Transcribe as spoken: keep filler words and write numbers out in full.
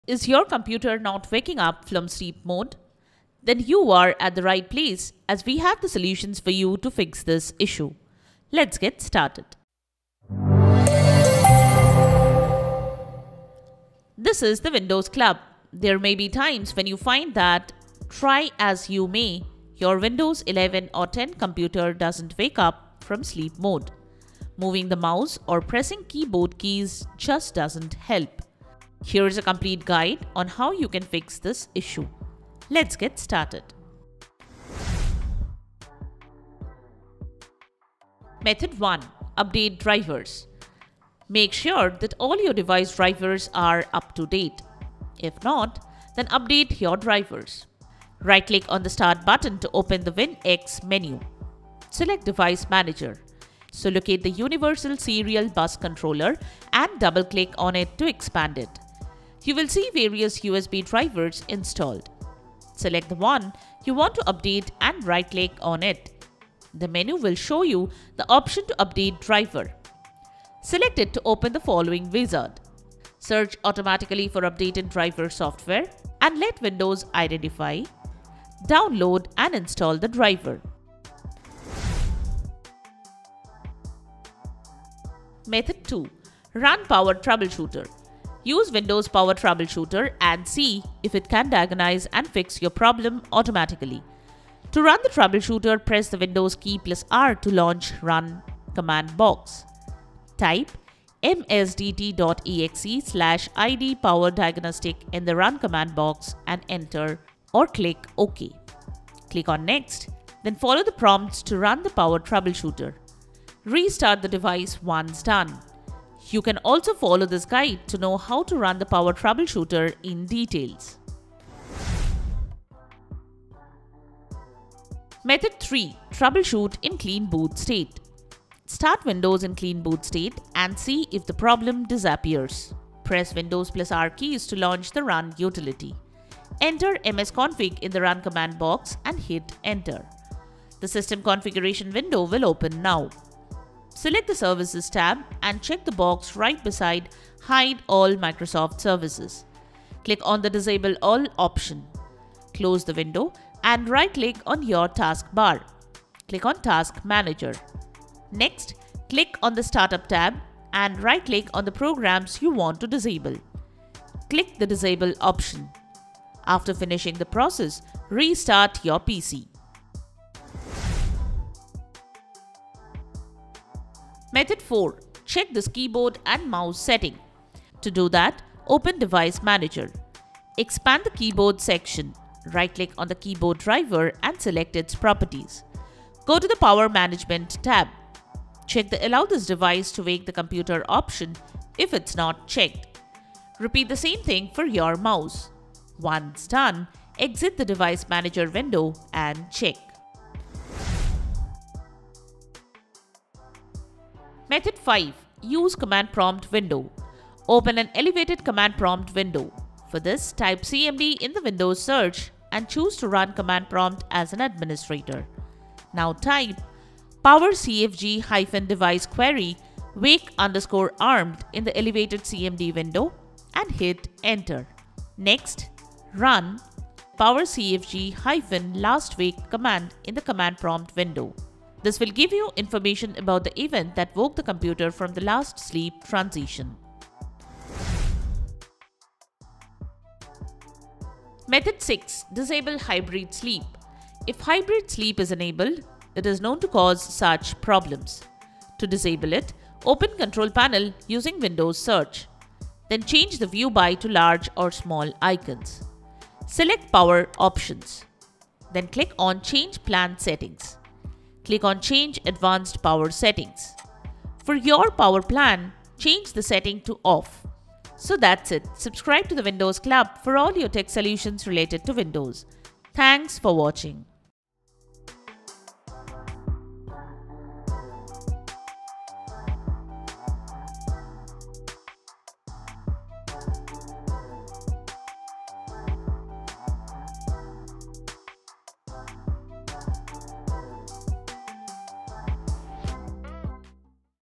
Is your computer not waking up from sleep mode? Then you are at the right place, as we have the solutions for you to fix this issue. Let's get started. This is the Windows Club. There may be times when you find that, try as you may, your Windows eleven or ten computer doesn't wake up from sleep mode. Moving the mouse or pressing keyboard keys just doesn't help. Here is a complete guide on how you can fix this issue. Let's get started. Method one. Update drivers. Make sure that all your device drivers are up to date. If not, then update your drivers. Right-click on the Start button to open the WinX menu. Select Device Manager. So locate the Universal Serial Bus Controller and double-click on it to expand it. You will see various U S B drivers installed. Select the one you want to update and right-click on it. The menu will show you the option to update driver. Select it to open the following wizard. Search automatically for updated driver software and let Windows identify, download and install the driver. Method two. Run Power Troubleshooter. Use Windows Power Troubleshooter and see if it can diagnose and fix your problem automatically. To run the troubleshooter, press the Windows key plus R to launch Run command box. Type msdt.exe slash id power diagnostic in the Run command box and enter or click OK. Click on Next, then follow the prompts to run the Power Troubleshooter. Restart the device once done. You can also follow this guide to know how to run the Power Troubleshooter in details. Method three. Troubleshoot in clean boot state. Start Windows in clean boot state and see if the problem disappears. Press Windows plus R keys to launch the Run utility. Enter msconfig in the Run command box and hit Enter. The system configuration window will open now. Select the Services tab and check the box right beside Hide All Microsoft Services. Click on the Disable All option. Close the window and right-click on your taskbar. Click on Task Manager. Next, click on the Startup tab and right-click on the programs you want to disable. Click the Disable option. After finishing the process, restart your P C. Method four. Check this keyboard and mouse setting. To do that, open Device Manager. Expand the keyboard section. Right-click on the keyboard driver and select its properties. Go to the Power Management tab. Check the Allow this device to wake the computer option if it's not checked. Repeat the same thing for your mouse. Once done, exit the Device Manager window and check. Method five. Use Command Prompt window. Open an elevated Command Prompt window. For this, type C M D in the Windows search and choose to run Command Prompt as an administrator. Now type power cfg device query wake underscore armed in the elevated C M D window and hit Enter. Next, run power cfg last wake command in the Command Prompt window. This will give you information about the event that woke the computer from the last sleep transition. Method six. Disable hybrid sleep. If hybrid sleep is enabled, it is known to cause such problems. To disable it, open Control Panel using Windows Search. Then change the view by to large or small icons. Select Power Options. Then click on Change Plan Settings. Click on Change Advanced Power Settings. For your power plan, change the setting to Off. So that's it. Subscribe to the Windows Club for all your tech solutions related to Windows. Thanks for watching.